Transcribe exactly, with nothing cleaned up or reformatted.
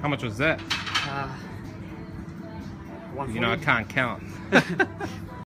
How much was that? Uh, You know, I can't count.